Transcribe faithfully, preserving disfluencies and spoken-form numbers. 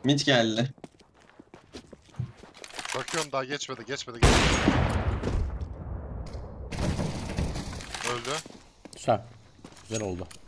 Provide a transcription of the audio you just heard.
Mid geldi. Bakıyorum daha geçmedi geçmedi geçmedi. Öldü. Güzel. Güzel oldu.